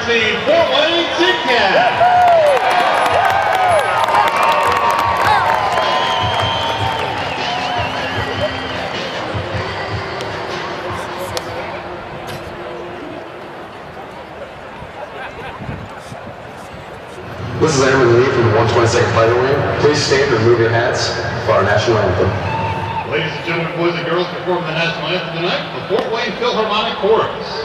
the Fort Wayne Ticats. This is Airman Lee from the 122nd Fighting Wing. Please stand and remove your hats for our national anthem. Ladies and gentlemen, boys and girls, performing the national anthem tonight, the Fort Wayne Philharmonic Chorus.